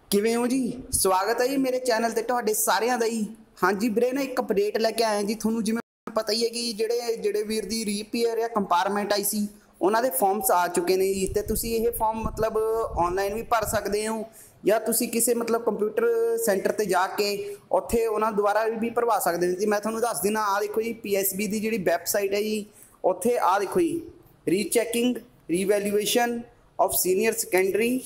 ਕਿਵੇਂ ਹੋ ਜੀ। ਸਵਾਗਤ ਹੈ ਜੀ ਮੇਰੇ ਚੈਨਲ ਤੇ ਤੁਹਾਡੇ ਸਾਰਿਆਂ ਦਾ ਜੀ। ਹਾਂਜੀ ਵੀਰੇ ਨਾ ਇੱਕ ਅਪਡੇਟ ਲੈ ਕੇ ਆਏ ਜੀ। ਤੁਹਾਨੂੰ ਜਿਵੇਂ ਪਤਾ ਹੀ ਹੈ ਕਿ ਜਿਹੜੇ ਵੀਰ ਦੀ ਰੀਪੇਅਰ ਜਾਂ ਕੰਪਾਰਟਮੈਂਟ ਆਈ ਸੀ ਉਹਨਾਂ ਦੇ ਫਾਰਮਸ ਆ ਚੁੱਕੇ ਨੇ ਜੀ। ਤੇ ਤੁਸੀਂ ਇਹ ਫਾਰਮ ਮਤਲਬ ਆਨਲਾਈਨ ਵੀ ਭਰ ਸਕਦੇ ਹੋ ਜਾਂ ਤੁਸੀਂ ਕਿਸੇ ਮਤਲਬ ਕੰਪਿਊਟਰ ਸੈਂਟਰ ਤੇ ਜਾ ਕੇ ਉੱਥੇ ਉਹਨਾਂ ਦੁਆਰਾ ਵੀ ਭਰਵਾ ਸਕਦੇ ਹੋ ਜੀ। ਮੈਂ ਤੁਹਾਨੂੰ ਦੱਸ ਦਿੰਦਾ, ਆ ਦੇਖੋ ਜੀ PSB ਦੀ ਜਿਹੜੀ ਵੈਬਸਾਈਟ ਹੈ ਜੀ, ਉੱਥੇ ਆ ਦੇਖੋ ਜੀ, rechecking revaluation of senior secondary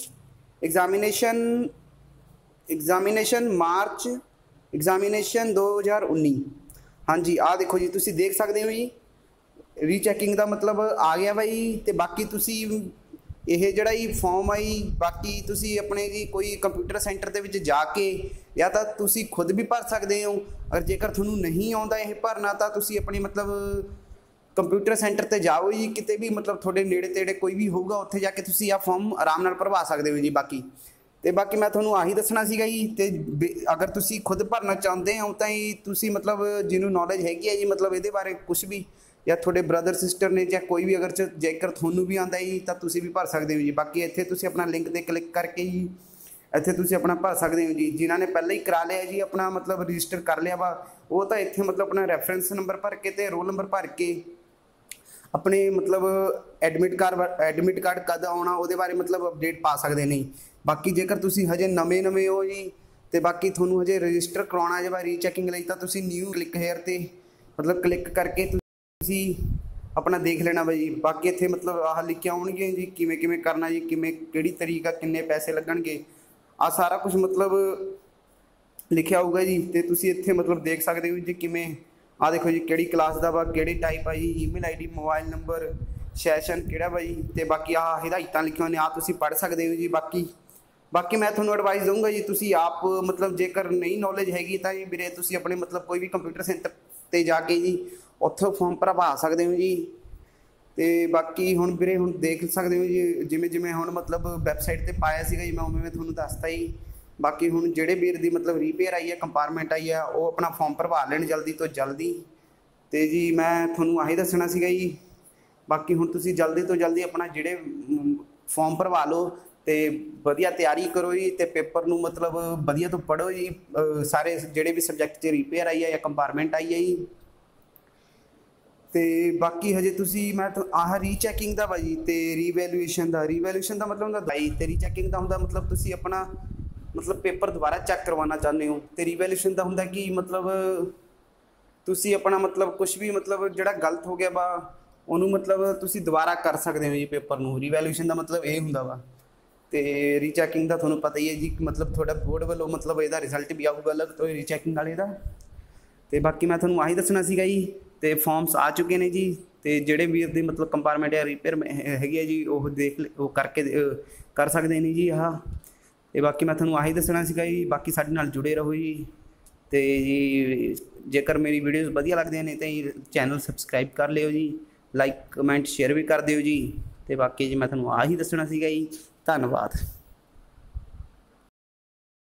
examination March examination 2019। हाँ जी, आ देखो जी, तुसी देख सकते हो जी। रीचैकिंग का मतलब आ गया भाई। तो बाकी तुसी यह जड़ा ही फॉर्म आई, बाकी तुसी अपने जी कोई कंप्यूटर सेंटर के विच जाके या तो तुसी खुद भी भर सकते हो। अगर जेकर तुहानू नहीं आउंदा यह भरना तो तुसी अपनी मतलब कंप्यूटर सेंटर ते जाओ जी, किते भी मतलब थोड़े नेड़े तेड़े कोई भी होगा, उत्थे जाके तुसी आ फॉर्म आराम नाल भरवा सकते हो जी। बाकी मैं तुहानू आही दसना सीगा जी। ते अगर तुसी खुद भरना चाहते हो तो तुसी मतलब जिन्होंने नॉलेज हैगी है जी, मतलब ये बारे कुछ भी, या थोड़े ब्रदर सिस्टर ने या कोई भी अगर जेकर थोनू भी आता जी तो तुसी भी भर सकते हो जी। बाकी इत्थे तुसी अपना लिंक ते क्लिक करके जी इत्थे तुसी अपना भर सकते हो जी। जिन्होंने पहले ही करा लिया जी अपना मतलब रजिस्टर कर लिया वा, वो तो इत्थे मतलब अपना रेफरेंस नंबर भर के ते रोल नंबर भर के अपने मतलब एडमिट कार्ड कद आना वो बारे मतलब अपडेट पा सकते नहीं। बाकी जेकर तुसी हजे नवे हो जी, तो बाकी थोनू हजे रजिस्टर करवाना जब रीचैकिंग लई तो तुसी न्यू क्लिक हेयर ते मतलब क्लिक करके तुसी अपना देख लेना भाई। बाकी इत्थे मतलब आह लिखे आउणगे जी किवें किवें करना जी, किवें किहड़ी तरीक आ, किन्ने पैसे लगणगे, आ सारा कुछ मतलब लिखिया होगा जी। तो तुसी इत्थे मतलब देख सकते हो जी किवें आ देखो जी किहड़ी क्लास दा वा, किहड़ी टाइप आ जी, email ID, mobile number, session किहड़ा वा जी। तो बाकी आ हिदायतां लिखियां ने, आ तुसी पढ़ सकते हो जी। बाकी मैं तुहानू एडवाइस दूंगा जी, तुसी आप मतलब जेकर नहीं नॉलेज हैगी तो जी वीरे तुसी अपने मतलब कोई भी कंप्यूटर सेंटर ते जाके जी उत्थों फॉर्म भरवा सकते हो जी। तो बाकी हुण वीरे हुण देख सकते हो जी, जिमें जिमें हुण मतलब वैबसाइट ते पाया सीगा जी, मैं उवें तुहानू दसता जी। बाकी हुण जिहड़े वीर दी मतलब रीपेयर आई है, कंपार्टमेंट आई है, वो अपना फॉर्म भरवा लैण जल्दी तो जल्दी। तो जी मैं तुहानू आही दसना सीगा जी। बाकी हुण तुसी जल्दी तो जल्दी अपना जिहड़े फॉर्म भरवा लो तो वधिया तैयारी करो जी। तो पेपर नू मतलब वधिया तो पढ़ो जी। सारे जिहड़े भी सबजैक्ट च रीपेयर आई है या कंपार्टमेंट आई है जी। तो बाकी हजे तुसी मैं आह रीचैकिंग का भाई तो रीवैल्यूएशन का मतलब होंदा भाई, तो रीचैकिंग का होंदा मतलब तुसी अपना मतलब पेपर दोबारा चैक करवाना चाहते हो। तो रीवैल्यूएशन का होंदा कि मतलब तुसी अपना मतलब कुछ भी मतलब जिहड़ा गलत हो गया वा उन्होंने मतलब तुसी दोबारा कर सकते हो जी पेपर नू। रीवैल्यूएशन का मतलब ये होंदा वा। तो रीचैकिंग का तुहानू पता ही है जी, मतलब थोड़ा बोर्ड वालों मतलब यदा रिजल्ट भी आऊगा अलग तो रीचैकिंग वाले का। तो बाकी मैं तुहानू आही दसना सीगा जी। तो फॉर्म्स आ चुके हैं जी। तो जिहड़े वीर दी मतलब कंपार्टमेंट या रिपेयर हैगी है जी, वो देख वो करके कर सकते हैं जी। हाँ, तो बाकी मैं तुहानू आही दसना सीगा जी। बाकी साडे नाल जुड़े रहो जी। तो जी जेकर मेरी वीडियोज़ वधिया लगदियां ने तो चैनल सबसक्राइब कर लियो जी, लाइक कमेंट शेयर भी कर दिओ जी। तो बाकी जी मैं तुहानू आही दसना सीगा जी। धन्नवाद।